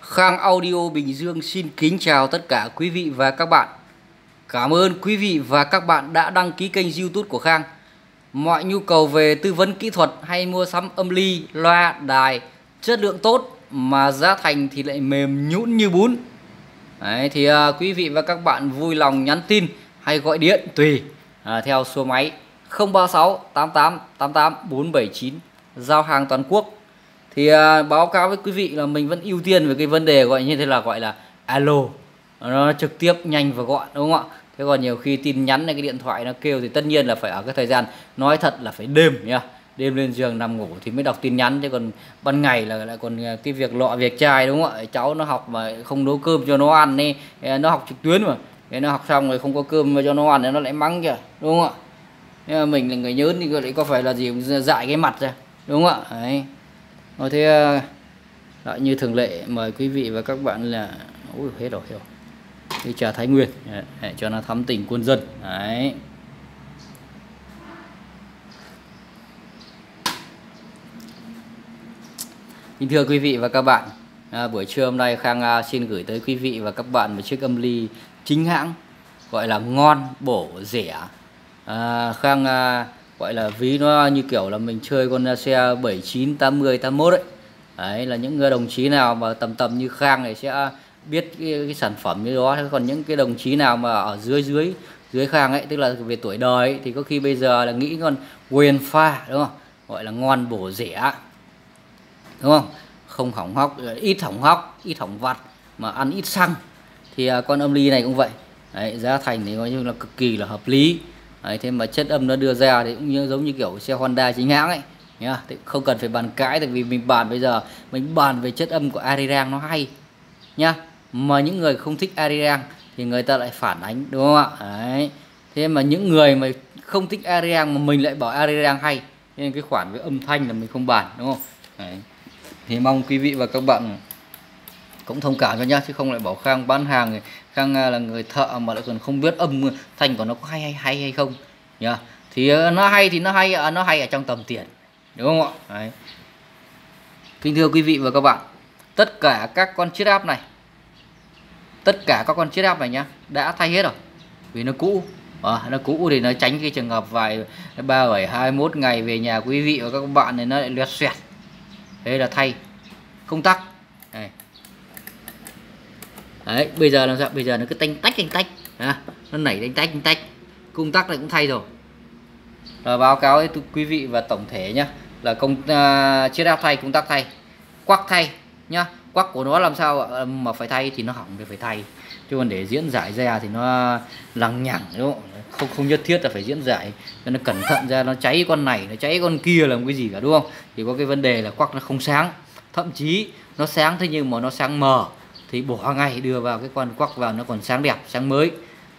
Khang Audio Bình Dương xin kính chào tất cả quý vị và các bạn. Cảm ơn quý vị và các bạn đã đăng ký kênh YouTube của Khang. Mọi nhu cầu về tư vấn kỹ thuật hay mua sắm âm ly, loa, đài chất lượng tốt mà giá thành thì lại mềm nhũn như bún. Đấy, thì quý vị và các bạn vui lòng nhắn tin hay gọi điện tùy theo số máy 036 88 88 479, giao hàng toàn quốc. Thì báo cáo với quý vị là mình vẫn ưu tiên về cái vấn đề gọi là alo, nó trực tiếp nhanh và gọn, đúng không ạ? Thế còn nhiều khi tin nhắn này, cái điện thoại nó kêu thì tất nhiên là phải ở cái thời gian, nói thật là phải đêm nhá, đêm lên giường nằm ngủ thì mới đọc tin nhắn. Chứ còn ban ngày là lại còn cái việc lọ việc chai, đúng không ạ? Cháu nó học mà không nấu cơm cho nó ăn đi, nó học trực tuyến mà, thế nó học xong rồi không có cơm mà cho nó ăn thì nó lại mắng kìa, đúng không ạ? Nhưng mà mình là người nhớn thì lại có phải là gì dại cái mặt ra, đúng không ạ? Đấy. Rồi thế lại như thường lệ mời quý vị và các bạn là hết rồi đi trà Thái Nguyên để cho nó thắm tỉnh quân dân. Đấy. Kính thưa quý vị và các bạn, buổi trưa hôm nay Khang xin gửi tới quý vị và các bạn một chiếc âm ly chính hãng, gọi là ngon, bổ, rẻ. Khang gọi là ví nó như kiểu là mình chơi con xe 79, 80, 81 ấy. Đấy là những đồng chí nào mà tầm như Khang này sẽ biết cái sản phẩm như đó. Còn những cái đồng chí nào mà ở dưới Khang ấy, tức là về tuổi đời ấy, thì có khi bây giờ là nghĩ con Nguyên pha, đúng không? Gọi là ngon bổ rẻ, đúng không? Không hỏng hóc, ít hỏng vặt mà ăn ít xăng. Thì con âm ly này cũng vậy. Đấy, giá thành thì coi như là cực kỳ là hợp lý. Đấy, thế mà chất âm nó đưa ra thì cũng giống như kiểu xe Honda chính hãng ấy nhá, thì không cần phải bàn cãi. Tại vì mình bàn bây giờ mình bàn về chất âm của Arirang nó hay nhá, mà những người không thích Arirang thì người ta lại phản ánh, đúng không ạ? Đấy. Thế mà những người mà không thích Arirang mà mình lại bảo Arirang hay, nên cái khoản về âm thanh là mình không bàn, đúng không? Đấy. Thì mong quý vị và các bạn cũng thông cảm cho nhá, chứ không lại bảo Khang bán hàng, Khang là người thợ mà lại còn không biết âm thanh của nó có hay không nhá. Thì nó hay thì nó hay ở trong tầm tiền, đúng không ạ? Đấy. Kính thưa quý vị và các bạn, tất cả các con chiết áp này, nhá, đã thay hết rồi vì nó cũ. Nó cũ thì nó tránh cái trường hợp vài 37 21 ngày về nhà quý vị và các bạn này nó lại loẹt xoẹt. Thế là thay công tắc này. Đấy, bây giờ làm sao? Bây giờ nó cứ tanh tách nó nảy tanh tách. Công tắc này cũng thay rồi. Báo cáo với quý vị và tổng thể nhá, là chiết áp thay, công tắc thay, quắc thay nhá. Quắc của nó làm sao mà phải thay thì nó hỏng thì phải thay, chứ còn để diễn giải ra thì nó lằng nhằng, đúng không? Không nhất thiết là phải diễn giải, cho nó cẩn thận ra, nó cháy con này nó cháy con kia làm cái gì cả, đúng không? Thì có cái vấn đề là quắc nó không sáng, thậm chí nó sáng thế nhưng mà nó sáng mờ thì bỏ ngay, đưa vào cái con quắc vào nó còn sáng đẹp, sáng mới.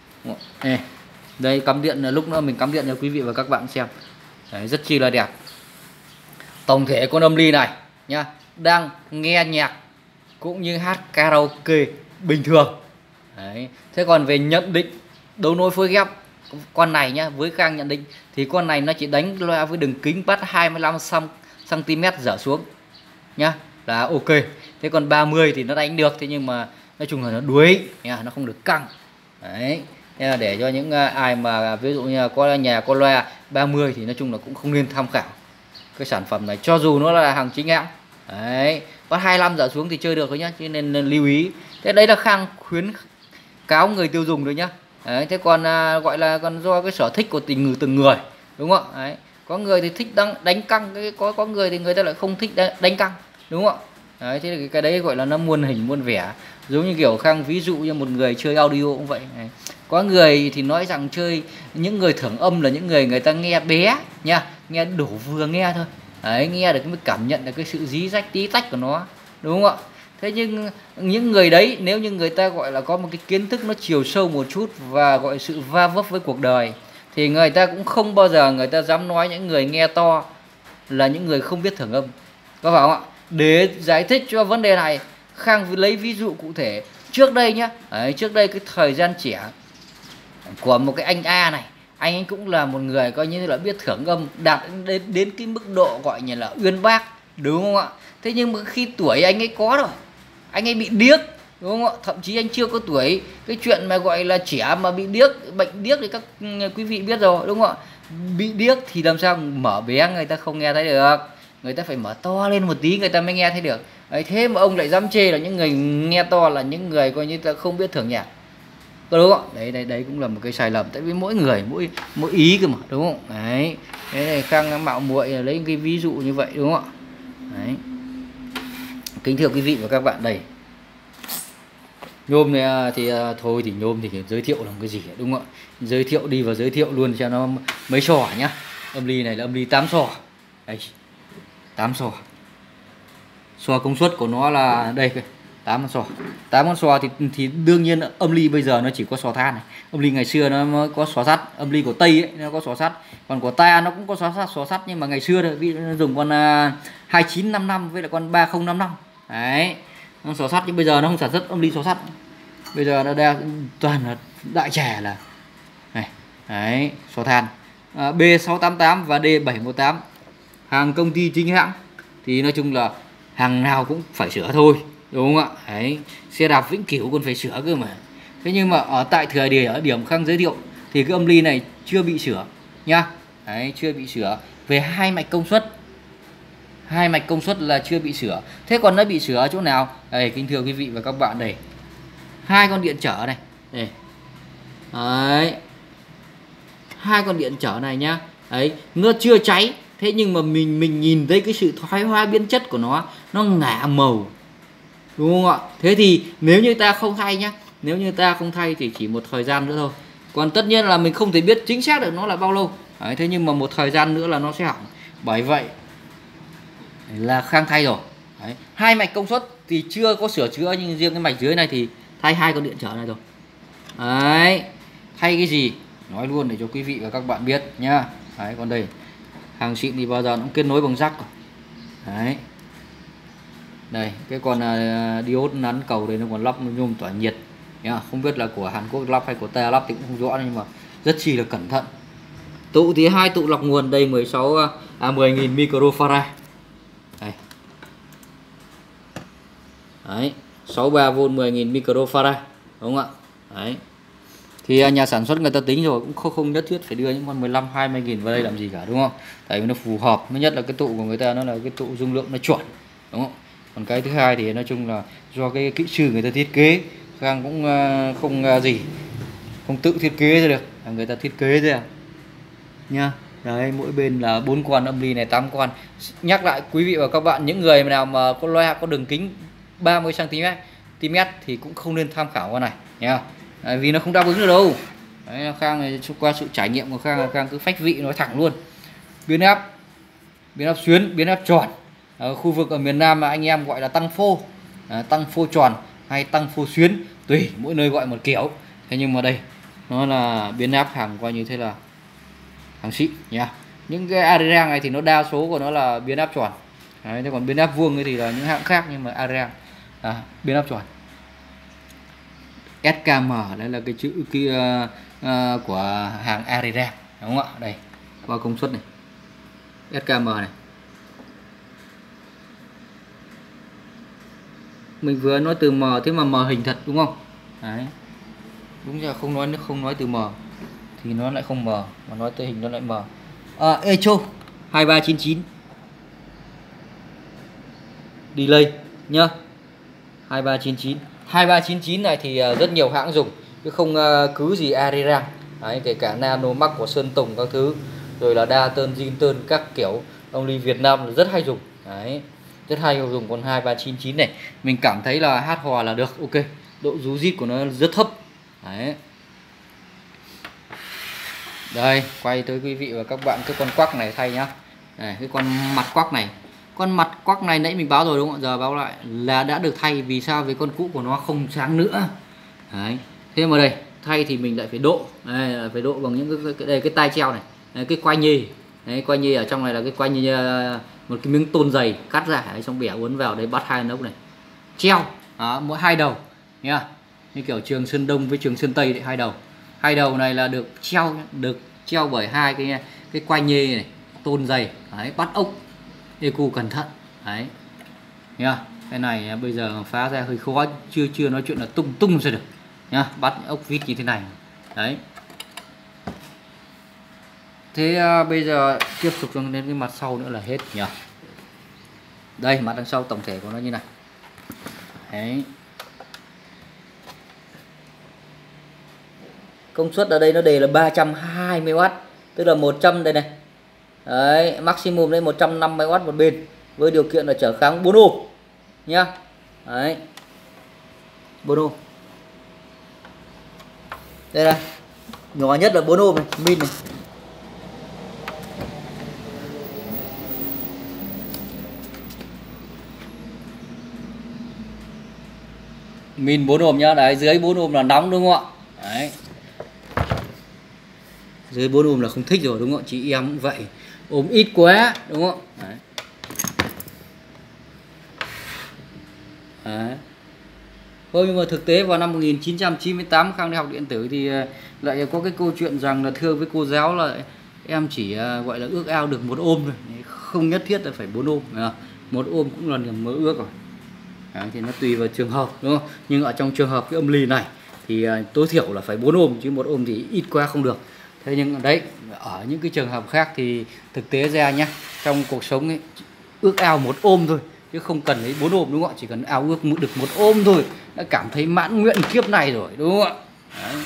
Đây cắm điện, lúc nữa mình cắm điện cho quý vị và các bạn xem. Đấy, rất chi là đẹp. Tổng thể con âm ly này nhá, đang nghe nhạc cũng như hát karaoke bình thường. Đấy. Thế còn về nhận định đấu nối phối ghép con này nhá, với Khang nhận định thì con này nó chỉ đánh loa với đường kính bắt 25 cm trở xuống nhá, là ok. Thế còn 30 thì nó đánh được, thế nhưng mà nói chung là nó đuối nha, nó không được căng. Đấy. Để cho những ai mà ví dụ như có nhà có loa 30 thì nói chung là cũng không nên tham khảo cái sản phẩm này, cho dù nó là hàng chính hãng. Đấy, bắt 25 trở xuống thì chơi được thôi nhá, chứ nên lưu ý. Thế đấy là Khang khuyến cáo người tiêu dùng thôi nhá. Đấy, thế còn gọi là còn do cái sở thích của từng người, đúng không ạ? Đấy, có người thì thích đánh căng, có người thì người ta lại không thích đánh căng, đúng không ạ? Đấy, thế thì cái đấy gọi là nó muôn hình muôn vẻ. Giống như kiểu Khang ví dụ như một người chơi audio cũng vậy. Đấy. Có người thì nói rằng những người thưởng âm là những người ta nghe bé nha, nghe đủ vừa nghe thôi. Đấy, nghe được mới cảm nhận được cái sự dí rách tí tách của nó, đúng không ạ? Thế nhưng những người đấy, nếu như người ta gọi là có một cái kiến thức nó chiều sâu một chút và gọi sự va vấp với cuộc đời, thì người ta cũng không bao giờ người ta dám nói những người nghe to là những người không biết thưởng âm, có phải không ạ? Để giải thích cho vấn đề này, Khang lấy ví dụ cụ thể trước đây nhá. Đấy, trước đây cái thời gian trẻ của một cái anh A này, anh ấy cũng là một người coi như là biết thưởng âm, đạt đến cái mức độ gọi như là uyên bác, đúng không ạ? Thế nhưng mà khi tuổi anh ấy có rồi, anh ấy bị điếc, đúng không ạ? Thậm chí anh chưa có tuổi, cái chuyện mà gọi là trẻ mà bị điếc, bệnh điếc thì các quý vị biết rồi, đúng không ạ? Bị điếc thì làm sao mở bé người ta không nghe thấy được, người ta phải mở to lên một tí người ta mới nghe thấy được. Đấy, thế mà ông lại dám chê là những người nghe to là những người coi như là không biết thưởng nhạc, đúng không? Đấy cũng là một cái sai lầm, tại vì mỗi người mỗi ý cơ mà, đúng không? Đấy, thế này Khang mạo muội lấy cái ví dụ như vậy, đúng không ạ? Đấy, kính thưa quý vị và các bạn, đây nhôm này thì thôi thì nhôm thì giới thiệu làm cái gì, đúng không ạ? Giới thiệu đi vào giới thiệu luôn cho nó mấy sò nhá. Âm ly này là âm ly 8 sò, đây 8 sò công suất của nó là đây 8 con sò thì đương nhiên âm ly bây giờ nó chỉ có sò than này. Âm ly ngày xưa nó mới có sò sắt, âm ly của Tây ấy, nó có sò sắt, còn của ta nó cũng có sò sắt nhưng mà ngày xưa thôi, ví dụ nó dùng con 2955 với lại con 3055 đấy, con sò sắt, nhưng bây giờ nó không sản xuất âm ly sò sắt, bây giờ nó đang toàn là đại trà là này đấy, sò than B688 và D718, hàng công ty chính hãng, thì nói chung là hàng nào cũng phải sửa thôi, đúng không ạ? Đấy, xe đạp vĩnh cửu còn phải sửa cơ mà. Thế nhưng mà ở tại ở điểm Khang giới thiệu thì cái âm ly này chưa bị sửa nhá. Đấy, chưa bị sửa về hai mạch công suất là chưa bị sửa. Thế còn nó bị sửa ở chỗ nào? Đây, kính thưa quý vị và các bạn, đây hai con điện trở này, đây đấy, hai con điện trở này nhá. Đấy, nó chưa cháy, thế nhưng mà mình nhìn thấy cái sự thoái hóa biến chất của nó ngả màu, đúng không ạ? Thế thì nếu như ta không thay nhá, nếu như ta không thay thì chỉ một thời gian nữa thôi, còn tất nhiên là mình không thể biết chính xác được nó là bao lâu. Đấy, thế nhưng mà một thời gian nữa là nó sẽ hỏng, bởi vậy là Khang thay rồi. Đấy, hai mạch công suất thì chưa có sửa chữa, nhưng riêng cái mạch dưới này thì thay hai con điện trở này rồi. Đấy, thay cái gì nói luôn để cho quý vị và các bạn biết nhá. Đấy, còn đây hàng xịn thì bao giờ nó cũng kết nối bằng jack. Đấy, đây cái con diode nắn cầu đây nó còn lắp nhôm tỏa nhiệt nhá, không biết là của Hàn Quốc lắp hay của ta lắp thì cũng không rõ, nhưng mà rất chi là cẩn thận. Tụ thì hai tụ lọc nguồn đây 10.000 microfarad. Đây. Đấy, 63V 10.000 microfarad, đúng không ạ? Đấy, thì nhà sản xuất người ta tính rồi, cũng không nhất thiết phải đưa những con 15-20.000 vào đây làm gì cả, đúng không? Tại vì nó phù hợp, thứ nhất là cái tụ của người ta nó là cái tụ dung lượng nó chuẩn, đúng không? Còn cái thứ hai thì nói chung là do cái kỹ sư người ta thiết kế, Khang cũng không tự thiết kế ra được, người ta thiết kế ra nha. Đấy, mỗi bên là 4 con âm ly này, 8 con. Nhắc lại quý vị và các bạn, những người nào mà có loa có đường kính 30 cm thì cũng không nên tham khảo con này nha. Đấy, vì nó không đáp ứng được đâu. Đấy, Khang này qua sự trải nghiệm của Khang cứ phách vị nói thẳng luôn. Biến áp xuyến, biến áp tròn. Ở khu vực ở miền Nam mà anh em gọi là tăng phô tròn hay tăng phô xuyến, tùy mỗi nơi gọi một kiểu. Thế nhưng mà đây nó là biến áp hàng coi như thế là hàng xịn nha. Những cái Ariang này thì nó đa số của nó là biến áp tròn. Đấy, thế còn biến áp vuông thì là những hãng khác, nhưng mà Ariang biến áp tròn. SKM đây là cái chữ kia của hàng Ariang, đúng không ạ? Đây qua công suất này, SKM này. Mình vừa nói từ M, thế mà M hình thật, đúng không? Đấy, đúng là không nói từ M thì nó lại không M, mà nói tới hình nó lại M. Echo 2399 delay nhá, 2399 này thì rất nhiều hãng dùng chứ không cứ gì Ariang. Đấy, kể cả Nano Max của Sơn Tùng các thứ, rồi là Datsun, Jinton các kiểu, ông ly Việt Nam rất hay dùng. Đấy, rất hay dùng con 2399 này, mình cảm thấy là hát hò là được, ok, độ rú rít của nó rất thấp. Đấy, đây quay tới quý vị và các bạn cái con quắc này thay nhá. Này, cái con mặt quắc này nãy mình báo rồi, đúng không? Giờ báo lại là đã được thay. Vì sao? Vì con cũ của nó không sáng nữa. Đấy, thế mà đây thay thì mình lại phải độ, đây, phải độ bằng những cái tai treo này. Đấy, cái quai nhì. Đấy, quai nhì ở trong này là cái quai nhì, một cái miếng tôn dày cắt ra, đấy, xong bẻ uốn vào đấy, bắt hai nốc này treo mỗi hai đầu nha, như kiểu trường Sơn Đông với trường Sơn Tây đấy, hai đầu này là được treo bởi hai cái quai nhì này tôn dày, đấy, bắt ốc EQ cẩn thận đấy nha. Cái này bây giờ phá ra hơi khó, chưa nói chuyện là tung ra được nhá, bắt ốc vít như thế này đấy. Thế bây giờ tiếp tục đến cái mặt sau nữa là hết nhỉ. Đây mặt đằng sau tổng thể của nó như này đấy. Công suất ở đây nó đề là 320W, tức là 100 đây này. Đấy, maximum đây 150W một bên với điều kiện là trở kháng 4 ohm nhá. Đấy. 4 ohm. Đây này. Nhỏ nhất là 4 ohm này, min này. Min 4 ohm nhá, đấy, dưới 4 ohm là nóng đúng không ạ? Đấy. Dưới 4 ohm là không thích rồi đúng không ạ? Chị em cũng vậy. Ôm ít quá đúng không ạ? Đấy. Đấy. Thôi nhưng mà thực tế vào năm 1998 Khang đi học điện tử thì lại có cái câu chuyện rằng là thưa với cô giáo là em chỉ gọi là ước ao được 1 ohm thôi, không nhất thiết là phải 4 ohm. 1 ohm cũng là niềm mơ ước rồi. Đấy, thì nó tùy vào trường hợp đúng không? Nhưng ở trong trường hợp cái âm ly này thì tối thiểu là phải 4 ohm, chứ 1 ohm thì ít quá không được. Thế nhưng đấy, ở những cái trường hợp khác thì thực tế ra nhá, trong cuộc sống ấy, ước ao 1 ohm thôi chứ không cần đến 4 ohm đúng không ạ? Chỉ cần ao ước được 1 ohm thôi đã cảm thấy mãn nguyện kiếp này rồi đúng không ạ? Đấy.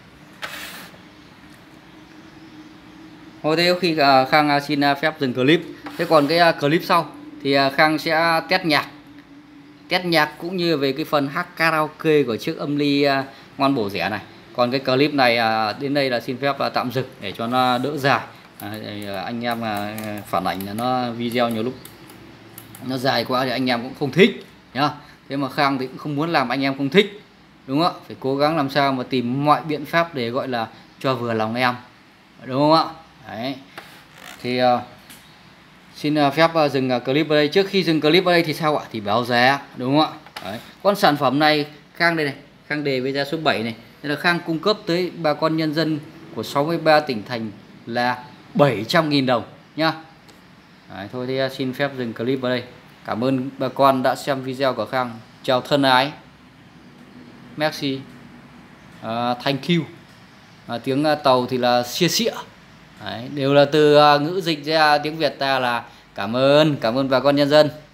Thôi thế khi Khang xin phép dừng clip. Thế còn cái clip sau thì Khang sẽ test nhạc cũng như về cái phần hát karaoke của chiếc âm ly ngon bổ rẻ này. Còn cái clip này đến đây là xin phép tạm dừng để cho nó đỡ dài. Anh em phản ảnh là nó video nhiều lúc nó dài quá thì anh em cũng không thích nhá. Thế mà Khang thì cũng không muốn làm anh em không thích đúng không ạ? Phải cố gắng làm sao mà tìm mọi biện pháp để gọi là cho vừa lòng em đúng không ạ? Đấy. Thì xin phép dừng clip ở đây. Trước khi dừng clip ở đây thì sao ạ? Thì báo giá đúng không ạ? Đấy. Con sản phẩm này Khang đây này, Khang đề với giá số 7 này. Đây là Khang cung cấp tới bà con nhân dân của 63 tỉnh thành là 700.000 đồng nhá. Đấy, thôi thì xin phép dừng clip ở đây. Cảm ơn bà con đã xem video của Khang. Chào thân ái. Merci. Thank you. Tiếng Tàu thì là xia xịa. Đấy, đều là từ ngữ dịch ra tiếng Việt ta là cảm ơn bà con nhân dân.